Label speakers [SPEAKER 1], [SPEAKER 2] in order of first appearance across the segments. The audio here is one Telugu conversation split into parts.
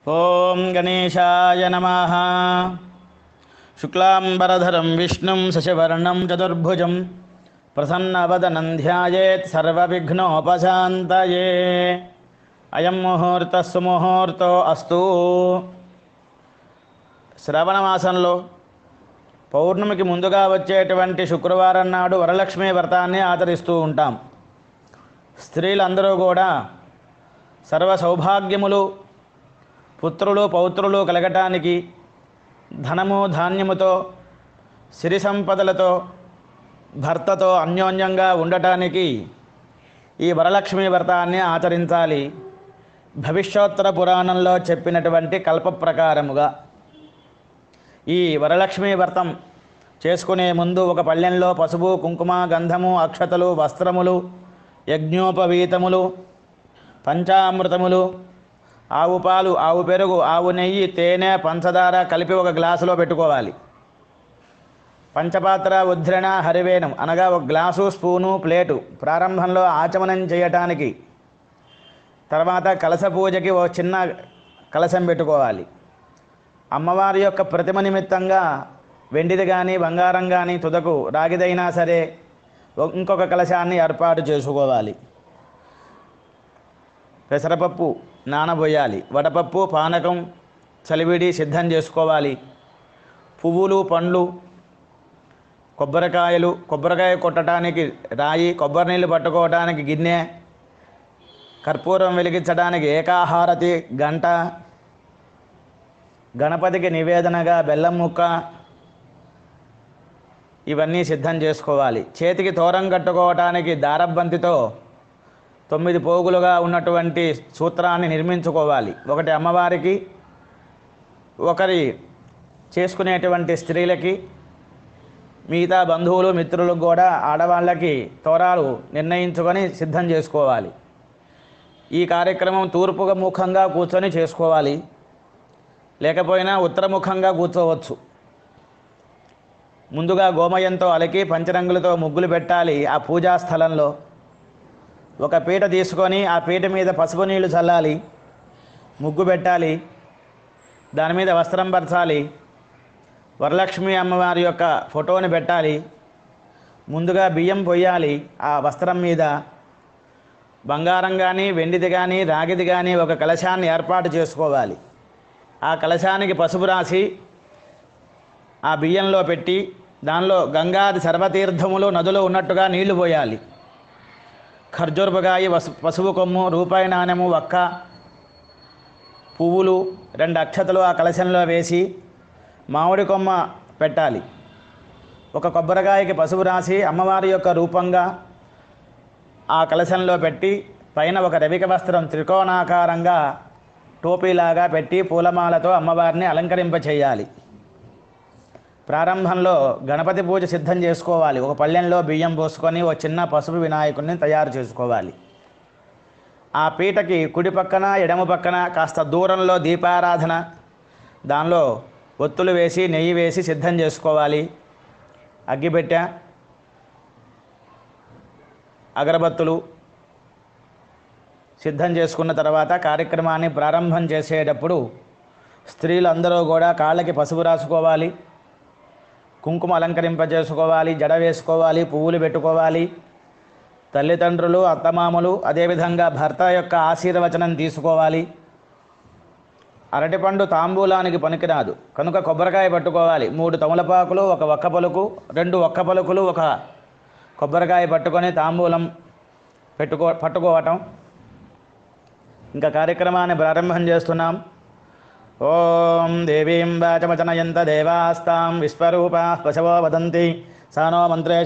[SPEAKER 1] ఓం గణేశాయ నమః. శుక్లాంబరధరం విష్ణుం శశివర్ణం చతుర్భుజం ప్రసన్నవదనం ధ్యాయేత్ సర్వవిఘ్నోపశాంతయే. అయం ముహూర్తః సుముహూర్తో అస్తు. శ్రావణ మాసంలో పౌర్ణమికి ముందుగా వచ్చేటువంటి శుక్రవారం నాడు వరలక్ష్మీ వ్రతాన్ని ఆచరిస్తూ ఉంటాం. స్త్రీలందరూ కూడా సర్వ సౌభాగ్యములు, పుత్రులు పౌత్రులు కలగటానికి, ధనము ధాన్యముతో, సిరి సంపదలతో, భర్తతో అన్యోన్యంగా ఉండటానికి ఈ వరలక్ష్మీ వ్రతాన్ని ఆచరించాలి. భవిష్యోత్తర పురాణంలో చెప్పినటువంటి కల్ప ప్రకారముగా ఈ వరలక్ష్మీ వ్రతం చేసుకునే ముందు ఒక పళ్ళెంలో పసుపు, కుంకుమ, గంధము, అక్షతలు, వస్త్రములు, యజ్ఞోపవీతములు, పంచామృతములు, ఆవు పాలు, ఆవు పెరుగు, ఆవు నెయ్యి, తేనె, పంచదార కలిపి ఒక గ్లాసులో పెట్టుకోవాలి. పంచపాత్ర, ఉద్రణి, హరివేణం అనగా ఒక గ్లాసు, స్పూను, ప్లేటు ప్రారంభంలో ఆచమనం చేయటానికి. తర్వాత కలశ పూజకి ఒక చిన్న కలశం పెట్టుకోవాలి. అమ్మవారి యొక్క ప్రతిమ నిమిత్తంగా వెండిది కానీ బంగారం కానీ తుదకు రాగిదైనా సరే ఇంకొక కలశాన్ని ఏర్పాటు చేసుకోవాలి. పెసరపప్పు నానబోయాలి. వడపప్పు, పానకం, చలివిడి సిద్ధం చేసుకోవాలి. పువ్వులు, పండ్లు, కొబ్బరికాయలు, కొబ్బరికాయ కొట్టడానికి రాయి, కొబ్బరి నీళ్ళు పట్టుకోవడానికి గిన్నె, కర్పూరం వెలిగించడానికి ఏకాహారతి గంట, గణపతికి నివేదనగా బెల్లం ముక్క, ఇవన్నీ సిద్ధం చేసుకోవాలి. చేతికి తోరం కట్టుకోవటానికి దారబంతితో 9 పోగులుగా ఉన్నటువంటి సూత్రాన్ని నిర్మించుకోవాలి. ఒకటి అమ్మవారికి, ఒకరి చేసుకునేటువంటి స్త్రీలకి, మిగతా బంధువులు మిత్రులకు కూడా ఆడవాళ్ళకి తోరాలు నిర్ణయించుకొని సిద్ధం చేసుకోవాలి. ఈ కార్యక్రమం తూర్పు ముఖంగా కూర్చొని చేసుకోవాలి, లేకపోయినా ఉత్తరముఖంగా కూర్చోవచ్చు. ముందుగా గోమయంతో అలికి పంచరంగులతో ముగ్గులు పెట్టాలి. ఆ పూజా స్థలంలో ఒక పీట తీసుకొని ఆ పీట మీద పసుపు నీళ్లు చల్లాలి, ముగ్గు పెట్టాలి, దాని మీద వస్త్రం పరచాలి, వరలక్ష్మి అమ్మవారి యొక్క ఫోటోని పెట్టాలి. ముందుగా బియ్యం పొయ్యాలి. ఆ వస్త్రం మీద బంగారం కానీ వెండిది కానీ రాగిది కానీ ఒక కలశాన్ని ఏర్పాటు చేసుకోవాలి. ఆ కలశానికి పసుపు రాసి ఆ బియ్యంలో పెట్టి దానిలో గంగాది సర్వతీర్థములు నదులు ఉన్నట్టుగా నీళ్లు పోయాలి. ఖర్జూరపుకాయ, పసుపు కొమ్ము, రూపాయి నాణెము, వక్క, పువ్వులు, 2 అక్షతలు ఆ కలశంలో వేసి మామిడి కొమ్మ పెట్టాలి. ఒక కొబ్బరికాయకి పసుపు రాసి అమ్మవారి యొక్క రూపంగా ఆ కలశంలో పెట్టి పైన ఒక రవిక వస్త్రం త్రికోణాకారంగా టోపీలాగా పెట్టి పూలమాలతో అమ్మవారిని అలంకరింపచేయాలి. ప్రారంభంలో గణపతి పూజ సిద్ధం చేసుకోవాలి. ఒక పళ్ళెంలో బియ్యం పోసుకొని ఒక చిన్న పసుపు వినాయకుడిని తయారు చేసుకోవాలి. ఆ పీటకి కుడి పక్కన ఎడమ పక్కన కాస్త దూరంలో దీపారాధన, దానిలో ఒత్తులు వేసి నెయ్యి వేసి సిద్ధం చేసుకోవాలి. అగ్గిపెట్టె, అగరబత్తులు సిద్ధం చేసుకున్న తర్వాత కార్యక్రమాన్ని ప్రారంభం చేసేటప్పుడు స్త్రీలందరూ కూడా కాళ్ళకి పసుపు రాసుకోవాలి, కుంకుమ అలంకరింపజేసుకోవాలి, జడ వేసుకోవాలి, పువ్వులు పెట్టుకోవాలి. తల్లిదండ్రులు, అత్తమామలు, అదేవిధంగా భర్త యొక్క ఆశీర్వచనం తీసుకోవాలి. అరటిపండు తాంబూలానికి పనికిరాదు కనుక కొబ్బరికాయ పట్టుకోవాలి. 3 తమలపాకులు, 1 ఒక్క పలుకు, 2 ఒక్క పలుకులు, 1 కొబ్బరికాయ పట్టుకొని తాంబూలం పట్టుకోవటం. ఇంకా కార్యక్రమాన్ని ప్రారంభం చేస్తున్నాం. ఓం దేవీం వాచమచనయంత దేవాస్తాం విశ్వరూపా పశవో వదంతి సానో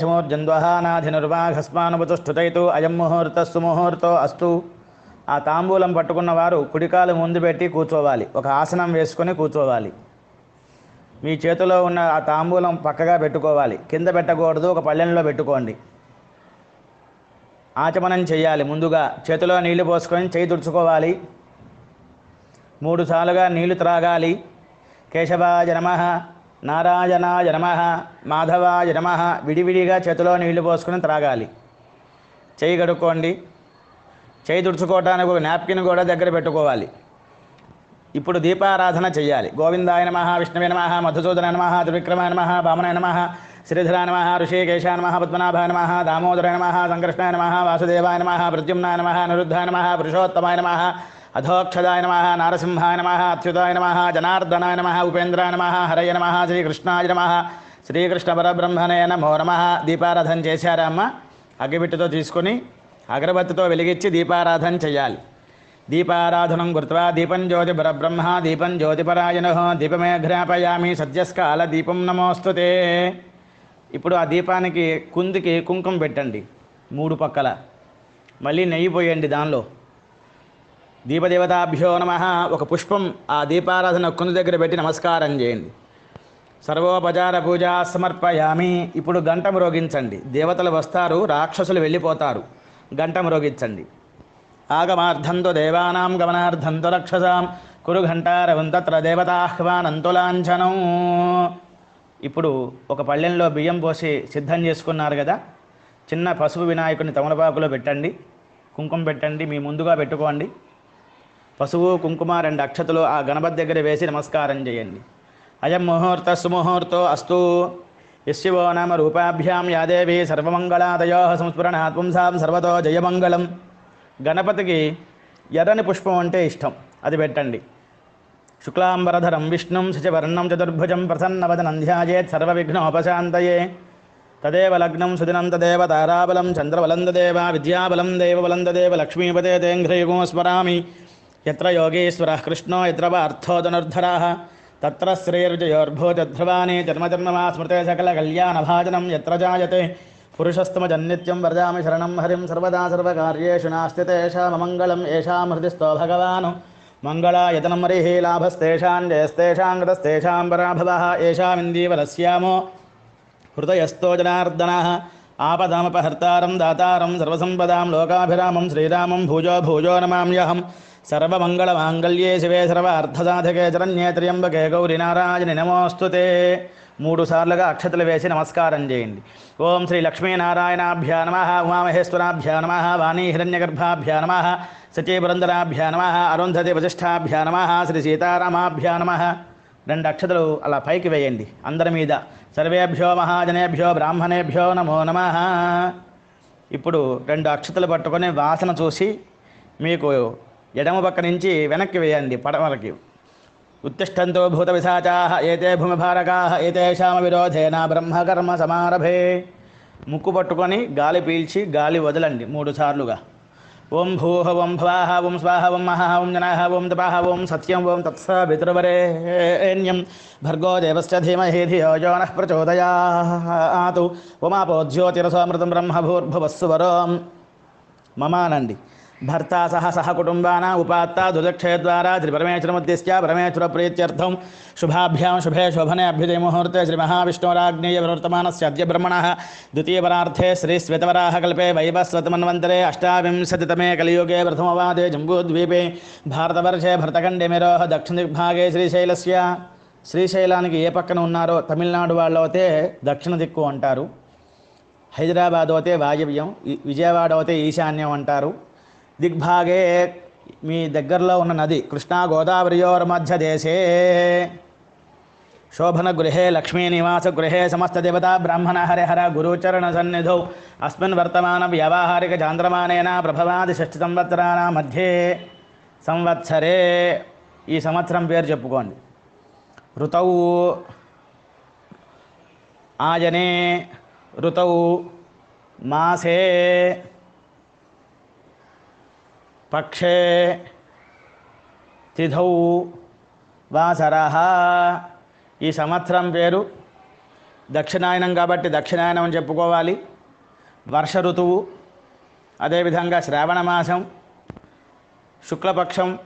[SPEAKER 1] మంత్రేషమూర్జంద్వహానాధినుర్వాఘస్మానుపతుష్ఠుతైతు అయం ముహూర్త సుముహూర్తో అస్తు. ఆ తాంబూలం పట్టుకున్న వారు కుడికాలు ముందు పెట్టి కూర్చోవాలి. ఒక ఆసనం వేసుకొని కూర్చోవాలి. మీ చేతిలో ఉన్న ఆ తాంబూలం పక్కగా పెట్టుకోవాలి, కింద పెట్టకూడదు. ఒక పళ్ళెంలో పెట్టుకోండి. ఆచమనం చేయాలి. ముందుగా చేతిలో నీళ్లు పోసుకొని చేయి తుడుచుకోవాలి. 3 సార్లుగా నీళ్లు త్రాగాలి. కేశవాయ నమః, నారాయణాయ నమః, మాధవాయ నమః విడివిడిగా చేతిలో నీళ్లు పోసుకొని త్రాగాలి. చేయి కడుక్కోండి. చేయి తుడుచుకోవడానికి ఒక నాప్కిన్ కూడా దగ్గర పెట్టుకోవాలి. ఇప్పుడు దీపారాధన చెయ్యాలి. గోవిందాయ నమః, విష్ణవే నమః, మధుసూదనాయ నమః, త్రివిక్రమాయ నమః, వామనాయ నమః, శ్రీధరాయ నమః, ఋషికేశాయ నమః, పద్మనాభాయ నమః, దామోదరాయ నమః, సంకృష్ణాయ నమః, వాసుదేవాయ నమః, ప్రద్యుమ్నాయ నమః, నిరుద్ధాయ నమః, పురుషోత్తమాయ నమః, అధోక్షదాయ నమః, నారసింహాయ నమః, అచ్యుతాయ నమః, జనార్దనాయ నమః, ఉపేంద్రాయ నమః, హరయ నమః, శ్రీకృష్ణాయ నమః, శ్రీకృష్ణ పరబ్రహ్మణే నమో నమః. దీపారాధన చేశారా అమ్మ? అగ్గిపెట్టెతో తీసుకొని అగరబత్తితో వెలిగించి దీపారాధన చేయాలి. దీపారాధనం కృత్వా దీపం జ్యోతి పరబ్రహ్మ దీపం జ్యోతిపరాయణః దీపమే ఘ్రాపయామి సద్యస్కాల దీపం నమోస్తుతే. ఇప్పుడు ఆ దీపానికి కుందికి కుంకుమ పెట్టండి 3 పక్కల. మళ్ళీ నెయ్యి పోయండి దానిలో. దీపదేవతాభ్యో నమః. ఒక పుష్పం ఆ దీపారాధన కుంది దగ్గర పెట్టి నమస్కారం చేయండి. సర్వోపచార పూజ సమర్పయామి. ఇప్పుడు గంట మ్రోగించండి. దేవతలు వస్తారు, రాక్షసులు వెళ్ళిపోతారు. గంట మ్రోగించండి. ఆగమార్థంతో దేవానాం గమనార్థంతో రక్షసాం కురు ఘంటారవం తత్ర దేవతాహ్వానంతో లాంఛనం. ఇప్పుడు ఒక పళ్ళెంలో బియ్యం పోసి సిద్ధం చేసుకున్నారు కదా, చిన్న పసుపు వినాయకుని తమలపాకులో పెట్టండి. కుంకుమ పెట్టండి, మీ ముందుగా పెట్టుకోండి. పసుపు కుంకుమ 2 అక్షతలు ఆ గణపతి దగ్గర వేసి నమస్కారం చేయండి. అయం ముహూర్త సుముహూర్తో అస్తు. యస్యవో నామ రూపాభ్యాం యాదేవి సర్వమంగళాదయో సంస్ఫురణాత్ పుంసాం సర్వతో జయమంగళం. గణపతికి ఎర్రని పుష్పం అంటే ఇష్టం, అది పెట్టండి. శుక్లాంబరధరం విష్ణుం శశివర్ణం చతుర్భుజం ప్రసన్నవదనం ధ్యాయేత్ సర్వవిఘ్నోపశాంతయే. తదేవ లగ్నం సుదినం తదేవ తారాబలం చంద్రబలం తదేవ విద్యాబలం దేవబలం తదేవ లక్ష్మీపతే తేంఘ్రయుగో స్మరామి. యత్ర యోగేశ్వరః కృష్ణో యత్ర పార్థో ధనుర్ధరః తత్ర శ్రేర్జయోర్భూతధ్రువాని జన్మజన్మమా స్మృతే సకల కళ్యాణభాజనం యత్ర జాయతే పురుషస్తమజన్నిత్యం వరదామి శరణం హరిం సర్వదా సర్వకార్యేషు నాస్తి తేషామమంగళం ఏషాం హృదిస్థో భగవాను మంగళాయతనం హరిః లాభస్తేషాం జయస్తేషాం గతస్తేషాం పరాభవః ఏషామిందీవరస్యామో హృదయస్థో జనార్దనః ఆపదామపహర్తారం దాతారం సర్వసంపదాం లోకాభిరామం శ్రీరామం భూజో భూజో నమామ్యహం. సర్వమంగళమాంగళ్యే శివే సర్వార్థసాధకే శరణ్యే త్ర్యంబకే గౌరీ నారాయణి నమోస్తుతే. 3 సార్లుగా అక్షతలు వేసి నమస్కారం చేయండి. ఓం శ్రీ లక్ష్మీనారాయణాభ్యా నమః, ఉమామహేశ్వరాభ్యా నమః, వాణీ హిరణ్యగర్భాభ్యా నమః, సచీపురంధరాభ్యా నమః, అరుంధతి వశిష్ఠాభ్యా నమః, శ్రీ సీతారామాభ్యా నమః. 2 అక్షతలు అలా పైకి వేయండి అందరి మీద. సర్వేభ్యో మహాజనేభ్యో బ్రాహ్మణేభ్యో నమో నమః. ఇప్పుడు 2 అక్షతలు పట్టుకొని వాసన చూసి మీకు ఎడమ పక్క నుంచి వెనక్కి వేయండి పడమరకి. ఉత్తిష్టంతో భూత విశాచాః ఏతే భూమిభారకాః ఏతేషామ విరోధేన బ్రహ్మకర్మ సమారభే. ముక్కు పట్టుకొని గాలి పీల్చి గాలి వదలండి 3 సార్లుగా. ఓం భూః ఓం భవాః ఓం స్వాహ ఓం మహః ఓం జనాః ఓం తపః ఓం సత్యం ఓం తత్సవితుర్వరేణ్యం భర్గో దేవస్య ధీమహి ధియో యో నః ప్రచోదయాత్. ఓమాపో జ్యోతిరసోమృతం బ్రహ్మభూర్భువస్సు వరోం మమానండి. భర్తా సహ కుటుంబాన ఉపాత్త దుర్దక్షయద్వారా త్రిపరమేశ్వరముద్దిశ్య పరమేశ్వర ప్రీత్యర్థం శుభాభ్యాం శుభే శోభనే అభ్యుదయ ముహూర్తే శ్రీ మహావిష్ణురాజ్ఞేయ వివర్తమానస్య అద్య బ్రహ్మణః ద్వితీయపరార్థే శ్రీ శ్వేతవరాహ కల్పే వైవస్వతమన్వంతరే అష్టావింశతితమే కలియుగే ప్రథమవాదే జంబూద్వీపే భారతవర్షే భరతఖండే మేరోహ దక్షిణదిగ్భాగే శ్రీశైలస్య. శ్రీశైలానికి ఏ పక్కన ఉన్నారో తమిళనాడు వాళ్ళు అయితే దక్షిణ దిక్కు అంటారు, హైదరాబాద్ అయితే వాయవ్యం, విజయవాడ అయితే ఈశాన్యం అంటారు. దిగ్భాగే మీ దగ్గరలో ఉన్న నది కృష్ణా గోదావరియోర్మధ్య దేశే. శోభన గృహే లక్ష్మీ నివాస గృహే సమస్త దేవతా బ్రాహ్మణ హరిహర గురుచరణ సన్నిధౌ అస్మిన్ వర్తమాన వ్యావహారిక చాంద్రమానేన ప్రభవాది 6 సంవత్సరాల మధ్యే సంవత్సరే. ఈ సంవత్సరం పేరు చెప్పుకోండి. ఋతౌ ఆయనే ఋతౌ మాసే పక్షే తిథౌ వాసరః. ఈ సంవత్సరం పేరు దక్షిణాయనం కాబట్టి దక్షిణాయనం అని చెప్పుకోవాలి. వర్ష ఋతువు, అదేవిధంగా శ్రావణ మాసం, శుక్లపక్షం,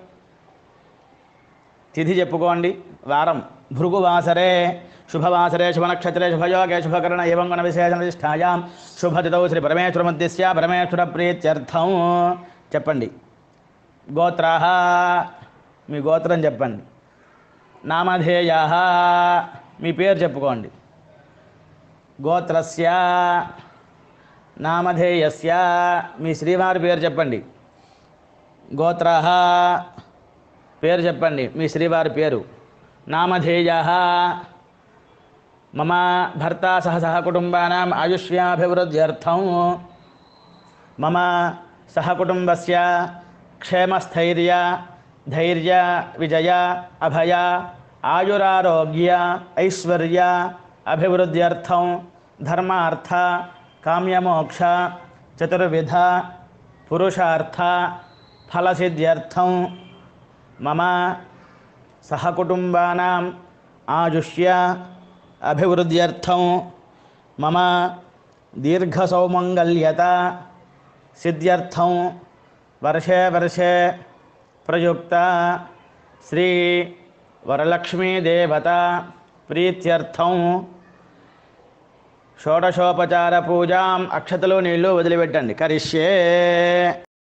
[SPEAKER 1] తిథి చెప్పుకోండి. వారం భృగువాసరే శుభవాసరే శుభనక్షత్రే శుభయోగే శుభకరణ ఏవం గుణ విశేషణ నిష్ఠాయాం శుభతిథౌ శ్రీ పరమేశ్వరముద్దిశ్య పరమేశ్వర ప్రీత్యర్థం. చెప్పండి. గోత్రాః, మీ గోత్రం చెప్పండి. నామధేయాః, మీ పేరు చెప్పుకోండి. గోత్రస్య నామధేయస్య, మీ శ్రీవారి పేరు చెప్పండి. గోత్రాః పేరు చెప్పండి, మీ శ్రీవారి పేరు. నామధేయ మమ భర్త సహ కుటుంబానాం ఆయుష్యాభివృద్ధ్యర్థం మమ సహకుటుంబస్య క్షేమస్థైర్య ధైర్య విజయ అభయ ఆయురారోగ్య ఐశ్వర్య అభివృద్ధ్యర్థం ధర్మార్థ కామ్యమోక్ష చతుర్విధ పురుషార్థ ఫలసిద్ధ్యర్థం మమ సహకుటుంబానాం ఆయుష్య అభివృద్ధ్యర్థం మమ దీర్ఘసౌమంగళ్యత సిద్ధ్యర్థం వర్షే వర్షే ప్రయుక్త శ్రీ వరలక్ష్మీదేవత ప్రీత్యర్థం షోడశోపచార పూజాం అక్షతలు నీళ్లు వదిలిపెట్టండి. కరిష్యే.